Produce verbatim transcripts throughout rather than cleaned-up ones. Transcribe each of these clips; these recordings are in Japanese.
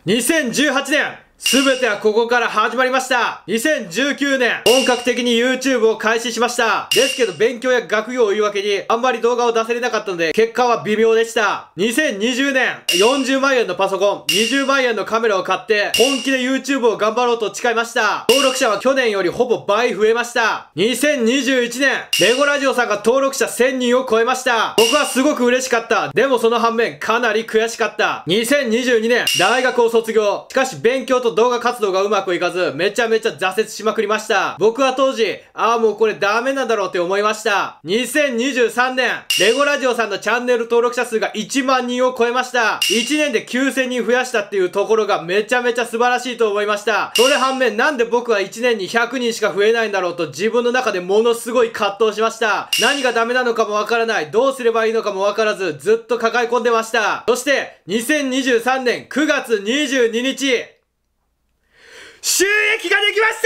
にせんじゅうはちねんすべてはここから始まりました。にせんじゅうきゅうねん、本格的に YouTube を開始しました。ですけど勉強や学業を言い訳に、あんまり動画を出せれなかったので、結果は微妙でした。にせんにじゅうねん、よんじゅうまんえんのパソコン、にじゅうまんえんのカメラを買って、本気で YouTube を頑張ろうと誓いました。登録者は去年よりほぼ倍増えました。にせんにじゅういちねん、レゴラジオさんが登録者せんにんを超えました。僕はすごく嬉しかった。でもその反面、かなり悔しかった。にせんにじゅうにねん、大学を卒業。しかし勉強と動画活動がうまくいかず、めちゃめちゃ挫折しまくりました。僕は当時、ああもうこれダメなんだろうって思いました。にせんにじゅうさんねん、レゴラジオさんのチャンネル登録者数がいちまんにんを超えました。いちねんできゅうせんにん増やしたっていうところがめちゃめちゃ素晴らしいと思いました。それ反面、なんで僕はいちねんにひゃくにんしか増えないんだろうと自分の中でものすごい葛藤しました。何がダメなのかもわからない。どうすればいいのかもわからず、ずっと抱え込んでました。そして、にせんにじゅうさんねんくがつにじゅうににち、収益ができました。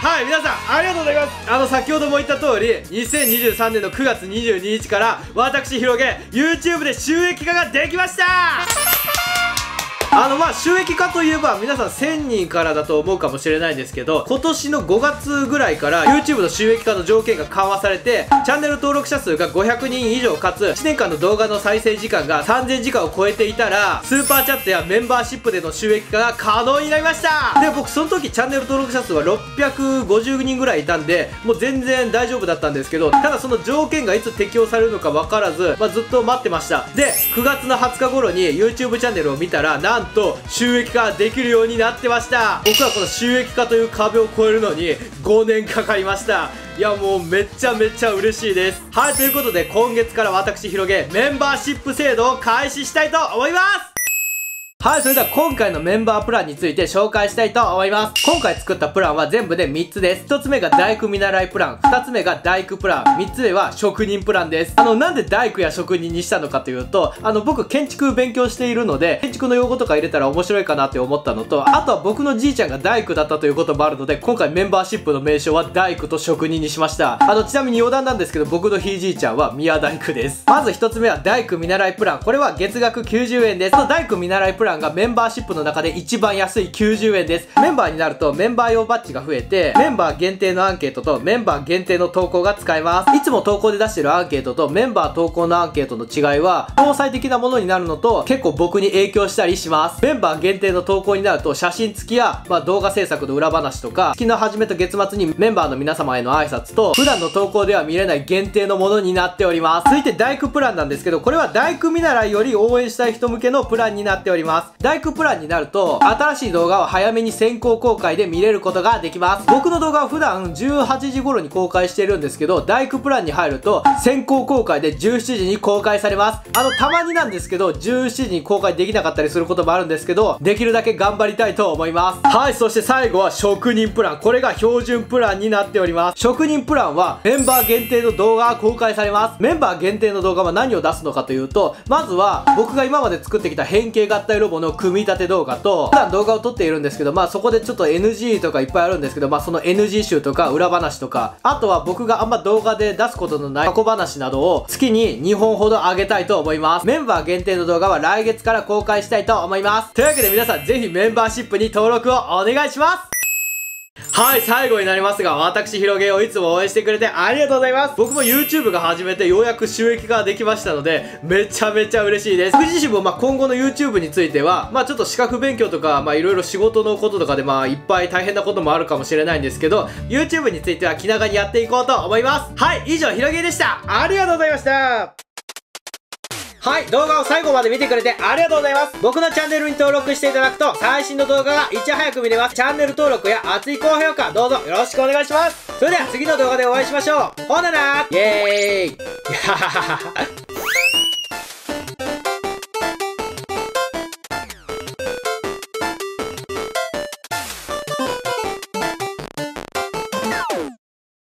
はい、皆さん、ありがとうございます。あの、先ほども言った通り、にせんにじゅうさんねんのくがつにじゅうににちから、私、ひろげ、YouTube で収益化ができました。あの、まあ、収益化といえば、皆さんせんにんからだと思うかもしれないんですけど、今年のごがつぐらいから YouTube の収益化の条件が緩和されて、チャンネル登録者数がごひゃくにん以上かつ、いちねんかんの動画の再生時間がさんぜんじかんを超えていたら、スーパーチャットやメンバーシップでの収益化が可能になりました。で、僕その時チャンネル登録者数はろっぴゃくごじゅうにんぐらいいたんで、もう全然大丈夫だったんですけど、ただその条件がいつ適用されるのかわからず、まあ、ずっと待ってました。で、くがつのはつか頃に YouTube チャンネルを見たら、なんと収益化できるようになってました。僕はこの収益化という壁を越えるのにごねんかかりました。いやもうめっちゃめちゃ嬉しいです。はい、ということで今月から私ひろげメンバーシップ制度を開始したいと思います。はい、それでは今回のメンバープランについて紹介したいと思います。今回作ったプランは全部でみっつです。ひとつめが大工見習いプラン、ふたつめが大工プラン、みっつめは職人プランです。あの、なんで大工や職人にしたのかというと、あの、僕建築勉強しているので、建築の用語とか入れたら面白いかなって思ったのと、あとは僕のじいちゃんが大工だったということもあるので、今回メンバーシップの名称は大工と職人にしました。あの、ちなみに余談なんですけど、僕のひいじいちゃんは宮大工です。まずひとつめは大工見習いプラン。これは月額きゅうじゅうえんです。この大工見習いプランがメンバーシップの中で一番安いきゅうじゅうえんです。メンバーになるとメンバー用バッジが増えて、メンバー限定のアンケートとメンバー限定の投稿が使えます。いつも投稿で出してるアンケートとメンバー投稿のアンケートの違いは、詳細的なものになるのと、結構僕に影響したりします。メンバー限定の投稿になると、写真付きや、まあ、動画制作の裏話とか、月の初めと月末にメンバーの皆様への挨拶と、普段の投稿では見れない限定のものになっております。続いて大工プランなんですけど、これは大工見習いより応援したい人向けのプランになっております。大工プランになると、新しい動画を早めに先行公開で見れることができます。僕の動画は普段じゅうはちじ頃に公開してるんですけど、大工プランに入ると先行公開でじゅうしちじに公開されます。あの、たまになんですけど、じゅうしちじに公開できなかったりすることもあるんですけど、できるだけ頑張りたいと思います。はい、そして最後は職人プラン。これが標準プランになっております。職人プランはメンバー限定の動画が公開されます。メンバー限定の動画は何を出すのかというと、まずは僕が今まで作ってきた変形合体ロボの組み立て動画と、普段動画を撮っているんですけど、まあそこでちょっと エヌジー とかいっぱいあるんですけど、まあその エヌジー 集とか裏話とか、あとは僕があんま動画で出すことのない過去話などを月ににほんほど上げたいと思います。メンバー限定の動画は来月から公開したいと思います。というわけで皆さんぜひメンバーシップに登録をお願いします。はい、最後になりますが、私、ひろげをいつも応援してくれてありがとうございます。僕も YouTube が始めてようやく収益化ができましたので、めちゃめちゃ嬉しいです。僕自身もまあ今後の YouTube については、まあちょっと資格勉強とか、まあいろいろ仕事のこととかでまあいっぱい大変なこともあるかもしれないんですけど、YouTube については気長にやっていこうと思います。はい、以上、ひろげでした。ありがとうございました。はい、動画を最後まで見てくれてありがとうございます。僕のチャンネルに登録していただくと、最新の動画がいち早く見れます。チャンネル登録や熱い高評価、どうぞよろしくお願いします。それでは次の動画でお会いしましょう。ほななーイェーイ